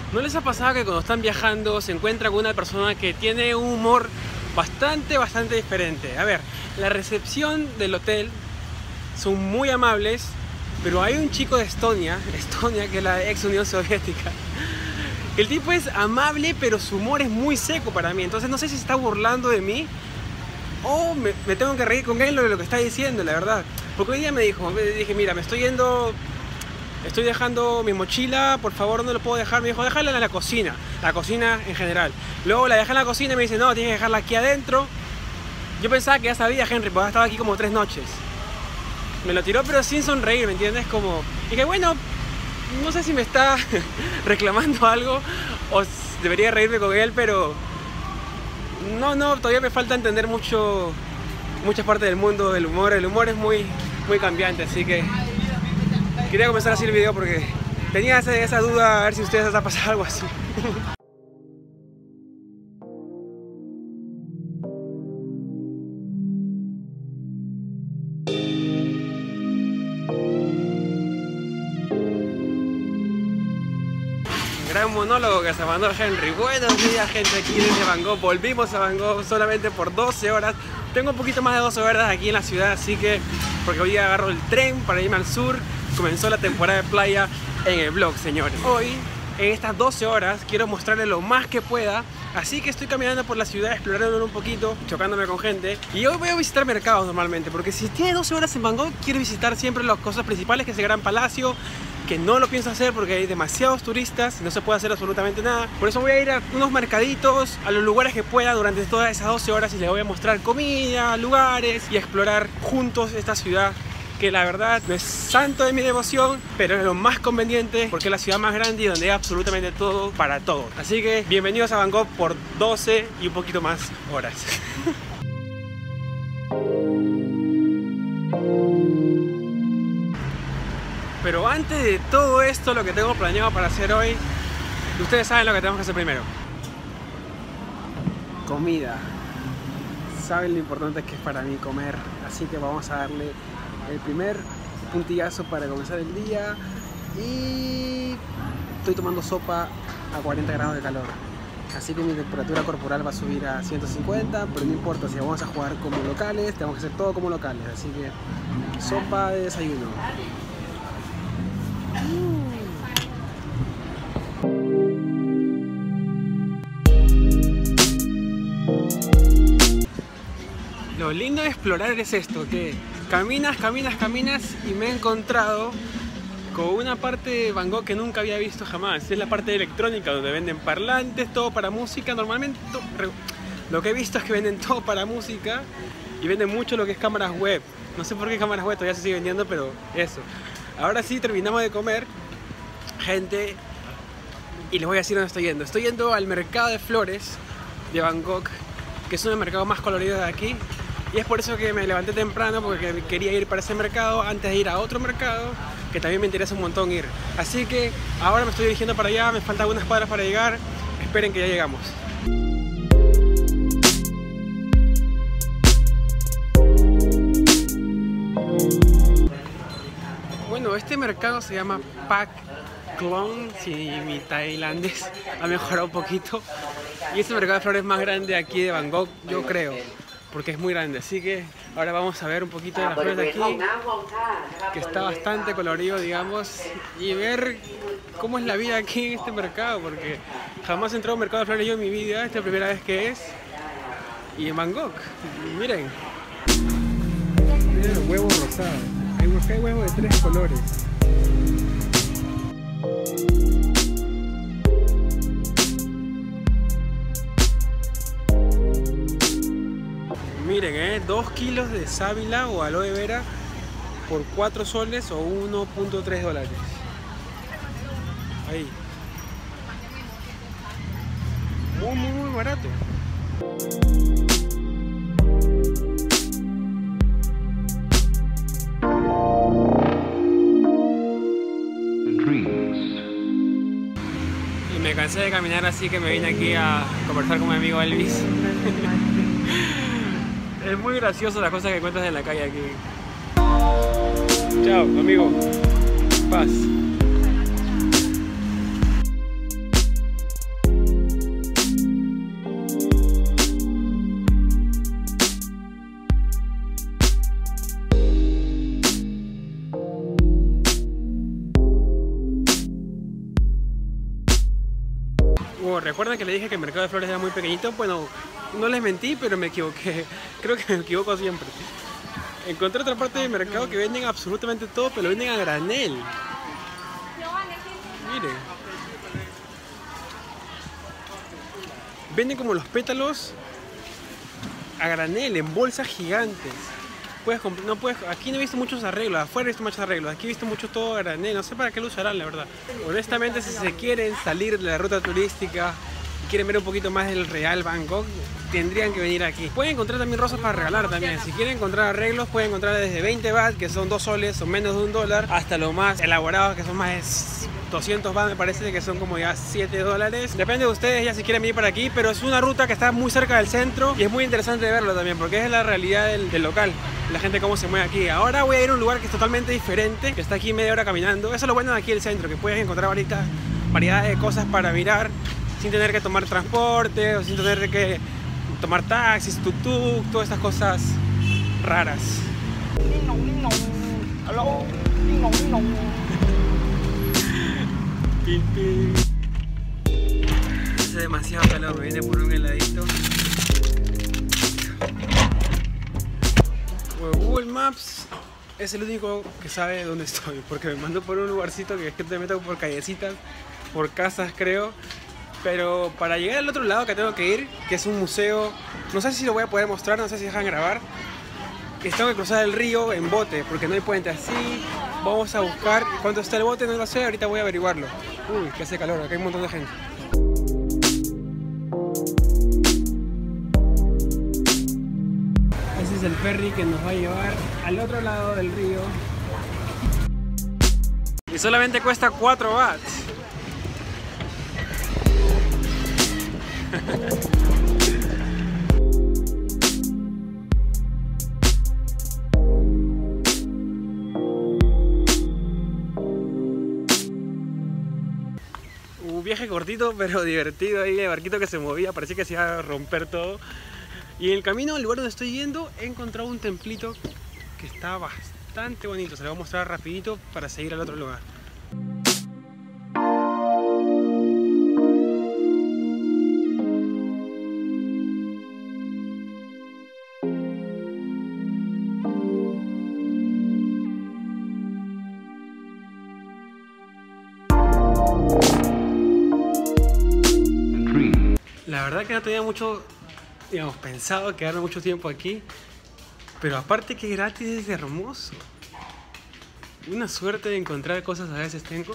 ¿No les ha pasado que cuando están viajando se encuentran con una persona que tiene un humor bastante diferente? A ver, la recepción del hotel son muy amables, pero hay un chico de Estonia que es la ex Unión Soviética. El tipo es amable, pero su humor es muy seco para mí. Entonces no sé si se está burlando de mí o me tengo que reír con él de lo que está diciendo, la verdad. Porque hoy día me dije, mira, estoy dejando mi mochila, por favor, ¿dónde lo puedo dejar? Me dijo, déjala en la cocina en general. Luego la dejé en la cocina y me dice, no, tienes que dejarla aquí adentro. Yo pensaba que ya sabía, Henry, porque estaba aquí como 3 noches. Me lo tiró, pero sin sonreír, ¿me entiendes? Como, y que bueno, no sé si me está reclamando algo o debería reírme con él, pero no, todavía me falta entender muchas partes del mundo del humor. El humor es muy cambiante, así que quería comenzar así el video porque tenía esa duda, a ver si a ustedes les ha pasado algo así. Gran monólogo que se mandó Henry. Buenos días, gente, aquí desde Bangkok. Volvimos a Bangkok solamente por 12 horas. Tengo un poquito más de 12 horas aquí en la ciudad, así que porque hoy agarro el tren para irme al sur. Comenzó la temporada de playa en el vlog, señores. Hoy, en estas 12 horas, quiero mostrarles lo más que pueda. Así que estoy caminando por la ciudad, explorándolo un poquito, chocándome con gente. Y hoy voy a visitar mercados normalmente, porque si tiene 12 horas en Bangkok, quiero visitar siempre las cosas principales, que es el Gran Palacio, que no lo pienso hacer porque hay demasiados turistas y no se puede hacer absolutamente nada. Por eso voy a ir a unos mercaditos, a los lugares que pueda durante todas esas 12 horas y les voy a mostrar comida, lugares y explorar juntos esta ciudad, que la verdad no es santo de mi devoción, pero es lo más conveniente porque es la ciudad más grande y donde hay absolutamente todo para todo. Así que bienvenidos a Bangkok por 12 y un poquito más horas. Pero antes de todo esto, lo que tengo planeado para hacer hoy, ustedes saben lo que tenemos que hacer primero. Comida. Saben lo importante que es para mí comer, así que vamos a darle el primer puntillazo para comenzar el día. Y estoy tomando sopa a 40 grados de calor, así que mi temperatura corporal va a subir a 150, pero no importa, si vamos a jugar como locales, tenemos que hacer todo como locales, así que sopa de desayuno. Lo lindo de explorar es esto, que caminas y me he encontrado con una parte de Bangkok que nunca había visto jamás. Es la parte de electrónica, donde venden parlantes, todo para música. Normalmente lo que he visto es que venden todo para música y venden mucho lo que es cámaras web. No sé por qué cámaras web todavía se sigue vendiendo, pero eso. Ahora sí, terminamos de comer, gente, y les voy a decir dónde estoy yendo. Estoy yendo al mercado de flores de Bangkok, que es uno de los mercados más coloridos de aquí. Y es por eso que me levanté temprano, porque quería ir para ese mercado antes de ir a otro mercado que también me interesa un montón ir. Así que ahora me estoy dirigiendo para allá, me faltan algunas cuadras para llegar. Esperen que ya llegamos. Bueno, este mercado se llama Pak Klong, si mi tailandés ha mejorado un poquito. Y este mercado de flores más grande aquí de Bangkok, yo creo, porque es muy grande. Así que ahora vamos a ver un poquito de las flores de aquí, que está bastante colorido, digamos, y ver cómo es la vida aquí en este mercado, porque jamás he entrado a un mercado de flores yo en mi vida, esta es la primera vez que es. Y en Bangkok, miren el huevo rosado, hay huevos de 3 colores. Miren, 2 kilos de sábila o aloe vera por 4 soles o 1.3 dólares. Ahí. Muy barato. Y me cansé de caminar, así que me vine aquí a conversar con mi amigo Elvis. Es muy gracioso las cosas que encuentras en la calle aquí. Chao, amigo. Paz. ¿Recuerdan que le dije que el mercado de flores era muy pequeñito? Bueno, no les mentí, pero me equivoqué. Creo que me equivoco siempre. Encontré otra parte del mercado que venden absolutamente todo, pero lo venden a granel. Miren. Venden como los pétalos a granel, en bolsas gigantes. Aquí no he visto muchos arreglos, afuera he visto muchos arreglos, aquí he visto mucho todo a granel, no sé para qué lo usarán, la verdad. Honestamente, si se quieren salir de la ruta turística y quieren ver un poquito más del real Bangkok, tendrían que venir aquí. Pueden encontrar también rosas para regalar también. Si quieren encontrar arreglos, pueden encontrar desde 20 baht, que son 2 soles o menos de $1, hasta los más elaborados, que son más de 200 baht, me parece que son como ya $7. Depende de ustedes ya si quieren venir para aquí, pero es una ruta que está muy cerca del centro y es muy interesante verlo también, porque es la realidad del local, la gente cómo se mueve aquí. Ahora voy a ir a un lugar que es totalmente diferente, que está aquí media hora caminando. Eso es lo bueno de aquí el centro, que puedes encontrar ahorita variedad de cosas para mirar sin tener que tomar transporte o sin tener que tomar taxis, tuk-tuk, todas estas cosas raras. Hace demasiado calor, me viene por un heladito. Bueno, Google Maps es el único que sabe dónde estoy, porque me mandó por un lugarcito que es que te meto por callecitas, por casas creo. Pero para llegar al otro lado que tengo que ir, que es un museo, no sé si lo voy a poder mostrar, no sé si dejan grabar. Tengo que cruzar el río en bote, porque no hay puente así. Vamos a buscar cuánto está el bote, no lo sé, ahorita voy a averiguarlo. Uy, que hace calor, acá hay un montón de gente. Ese es el ferry que nos va a llevar al otro lado del río. Y solamente cuesta 4 bahts. Un viaje cortito pero divertido ahí, el barquito que se movía, parecía que se iba a romper todo. Y en el camino al lugar donde estoy yendo he encontrado un templito que está bastante bonito, se lo voy a mostrar rapidito para seguir al otro lugar. La verdad que no tenía mucho, pensado quedarme mucho tiempo aquí, pero aparte que gratis es hermoso. Una suerte de encontrar cosas a veces tengo.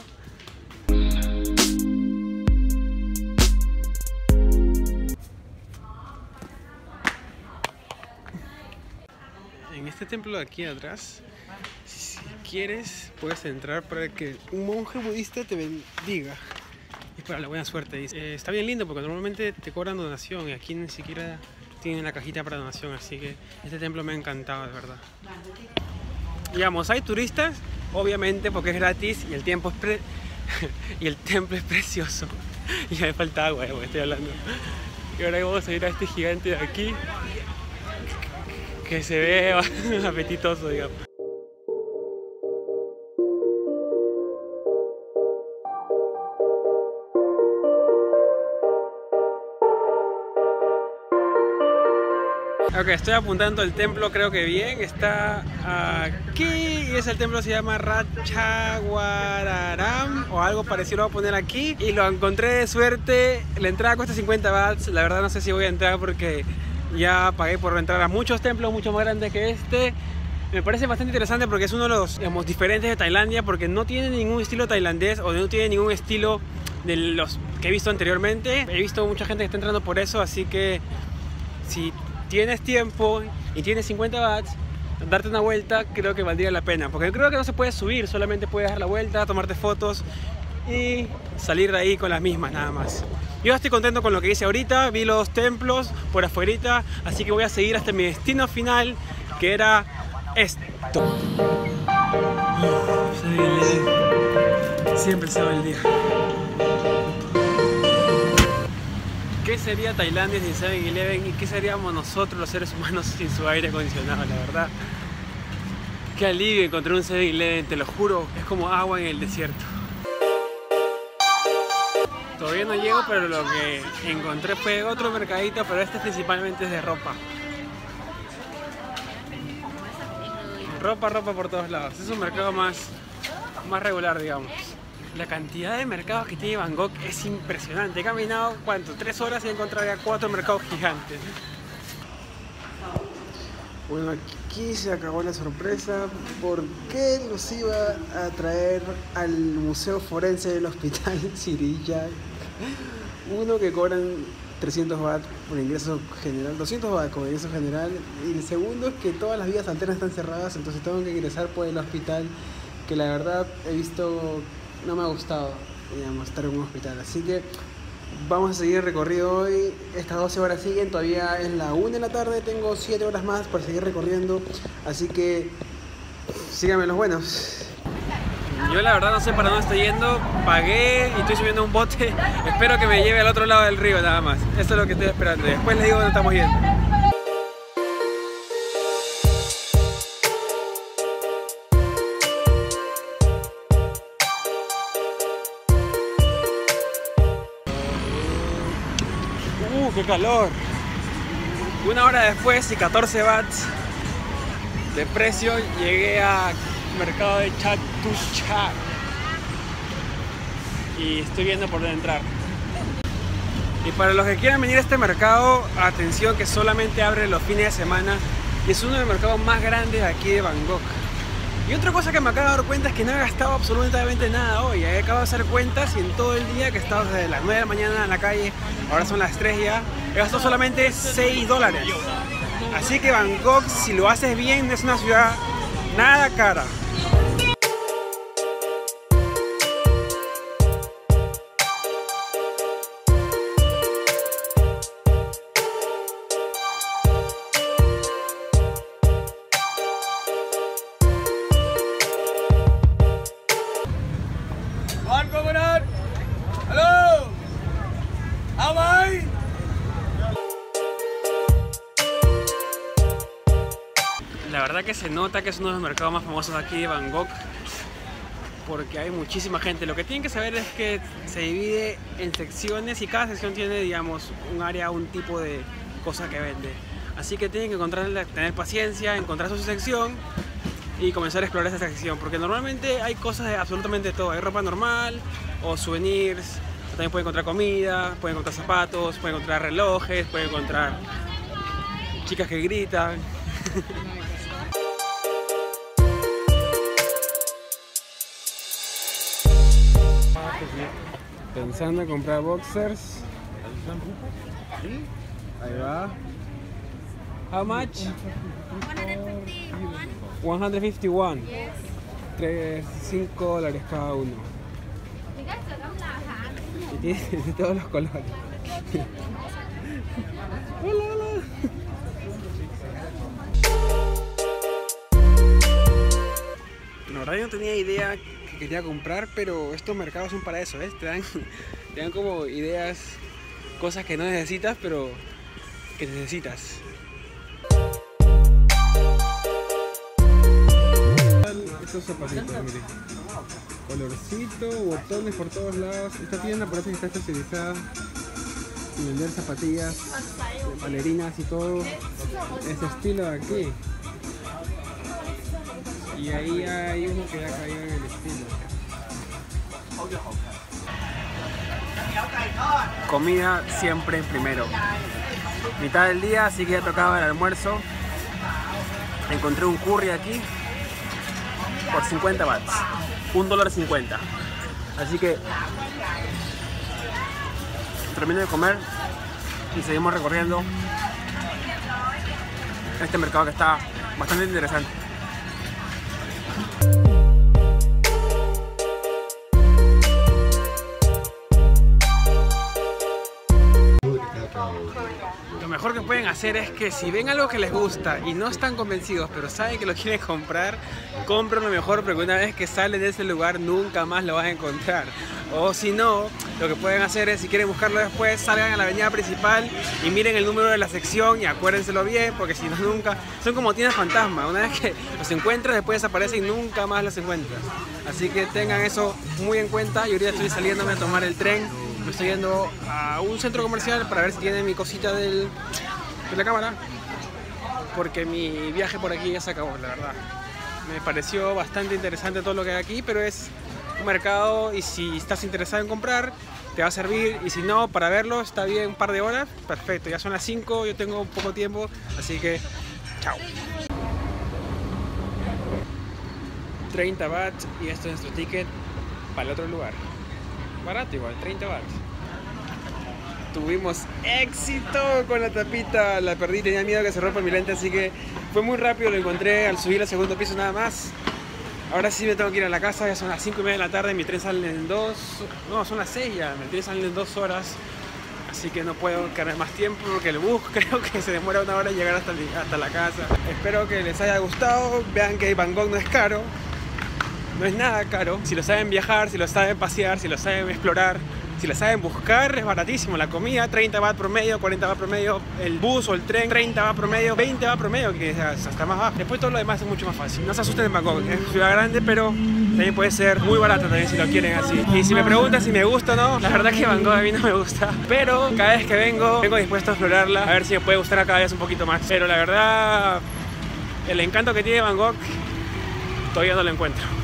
En este templo de aquí atrás, si quieres, puedes entrar para que un monje budista te bendiga. Es para la buena suerte, dice. Está bien lindo porque normalmente te cobran donación y aquí ni siquiera tienen la cajita para donación, así que este templo me ha encantado, de verdad. Digamos, hay turistas, obviamente, porque es gratis y el tiempo es y el templo es precioso. Y me falta agua, porque estoy hablando. Y ahora vamos a ir a este gigante de aquí que se ve apetitoso, digamos. Ok, estoy apuntando el templo, creo que bien, está aquí y ese templo se llama Ratchaguararam o algo parecido, lo voy a poner aquí y lo encontré de suerte. La entrada cuesta 50 bahts, la verdad no sé si voy a entrar porque ya pagué por entrar a muchos templos mucho más grandes que este. Me parece bastante interesante porque es uno de los, digamos, diferentes de Tailandia, porque no tiene ningún estilo tailandés o no tiene ningún estilo de los que he visto anteriormente. He visto mucha gente que está entrando por eso, así que si tienes tiempo y tienes 50 bahts, darte una vuelta creo que valdría la pena, porque creo que no se puede subir, solamente puedes dar la vuelta, tomarte fotos y salir de ahí con las mismas nada más. Yo estoy contento con lo que hice ahorita, vi los templos por afuerita, así que voy a seguir hasta mi destino final, que era esto. Siempre se va el día. ¿Qué sería Tailandia sin 7-Eleven y qué seríamos nosotros los seres humanos sin su aire acondicionado? La verdad, qué alivio encontrar un 7-Eleven, te lo juro, es como agua en el desierto. Todavía no llego, pero lo que encontré fue otro mercadito, pero este principalmente es de ropa. Ropa por todos lados. Es un mercado más regular, digamos. La cantidad de mercados que tiene Bangkok es impresionante. He caminado, ¿cuánto? 3 horas y he encontrado ya 4 mercados gigantes. Bueno, aquí se acabó la sorpresa. ¿Por qué los iba a traer al Museo Forense del Hospital Siriyak? Uno, que cobran 300 baht por ingreso general, 200 baht como ingreso general. Y el segundo es que todas las vías alternas están cerradas, entonces tengo que ingresar por el hospital, que la verdad he visto, no me ha gustado, digamos, estar en un hospital. Así que vamos a seguir el recorrido hoy. Estas 12 horas siguen, todavía es la 1 de la tarde, tengo 7 horas más para seguir recorriendo. Así que síganme los buenos. Yo la verdad no sé para dónde estoy yendo, pagué y estoy subiendo un bote. Espero que me lleve al otro lado del río nada más. Eso es lo que estoy esperando. Después les digo dónde estamos yendo. ¡Qué calor! 1 hora después y 14 bahts de precio llegué a mercado de Chatuchak y estoy viendo por dónde entrar. Y para los que quieran venir a este mercado, atención, que solamente abre los fines de semana y es uno de los mercados más grandes aquí de Bangkok. Y otra cosa que me acabo de dar cuenta es que no he gastado absolutamente nada hoy. Acabo de hacer cuentas y en todo el día que he estado desde las 9 de la mañana en la calle, ahora son las 3 ya, he gastado solamente $6. Así que Bangkok, si lo haces bien, es una ciudad nada cara. La verdad que se nota que es uno de los mercados más famosos aquí de Bangkok porque hay muchísima gente. Lo que tienen que saber es que se divide en secciones y cada sección tiene, digamos, un área, un tipo de cosa que vende. Así que tienen que tener paciencia, encontrar su sección y comenzar a explorar esa sección, porque normalmente hay cosas de absolutamente todo. Hay ropa normal o souvenirs, también pueden encontrar comida, pueden encontrar zapatos, pueden encontrar relojes, pueden encontrar chicas que gritan. Pensando en comprar boxers. Ahí va. How much? 151. Yes. $5 cada uno. Y tiene de todos los colores. Hola, hola. La verdad yo no tenía idea que quería comprar, pero estos mercados son para eso, ¿ves? Te dan como ideas, cosas que no necesitas, pero que necesitas. Estos zapatitos, mire. Colorcito, botones por todos lados. Esta tienda parece que está especializada en vender zapatillas, bailarinas y todo ese estilo de aquí. Y ahí hay uno que ha caído en el estilo. Comida siempre primero. Mitad del día, así que ya tocaba el almuerzo. Encontré un curry aquí por 50 bahts, $1.50. Así que termino de comer y seguimos recorriendo este mercado que está bastante interesante. Lo mejor que pueden hacer es que si ven algo que les gusta y no están convencidos, pero saben que lo quieren comprar, compren lo mejor, porque una vez que salen de ese lugar nunca más lo van a encontrar. O si no, lo que pueden hacer es, si quieren buscarlo después, salgan a la avenida principal y miren el número de la sección y acuérdenselo bien, porque si no, nunca, son como tiendas fantasma. Una vez que los encuentras, después desaparecen y nunca más los encuentras. Así que tengan eso muy en cuenta. Yo ahorita estoy saliéndome a tomar el tren Me estoy yendo a un centro comercial para ver si tiene mi cosita de la cámara, porque mi viaje por aquí ya se acabó, la verdad. Me pareció bastante interesante todo lo que hay aquí, pero es un mercado y si estás interesado en comprar, te va a servir, y si no, para verlo está bien, un par de horas, perfecto. Ya son las 5, yo tengo poco tiempo, así que chao. 30 bahts y esto es nuestro ticket para el otro lugar. Barato igual, 30 bahts. Tuvimos éxito con la tapita, la perdí, tenía miedo que se rompa mi lente, así que fue muy rápido, lo encontré al subir al segundo piso nada más. Ahora sí me tengo que ir a la casa, ya son las 5:30 de la tarde, mi tren sale en 2... No, son las 6 ya, mi tren sale en 2 horas. Así que no puedo quedar más tiempo porque el bus creo que se demora 1 hora en llegar hasta la casa. Espero que les haya gustado, vean que Bangkok no es caro. No es nada caro. Si lo saben viajar, si lo saben pasear, si lo saben explorar, si lo saben buscar, es baratísimo. La comida, 30 baht promedio, 40 baht promedio. El bus o el tren, 30 baht promedio, 20 baht promedio, que es hasta más bajo. Después todo lo demás es mucho más fácil. No se asusten en Bangkok, es ciudad grande, pero también puede ser muy barato también si lo quieren así. Y si me preguntan si me gusta o no, la verdad que Bangkok a mí no me gusta. Pero cada vez que vengo dispuesto a explorarla, a ver si me puede gustar cada vez un poquito más. Pero la verdad, el encanto que tiene Bangkok, todavía no lo encuentro.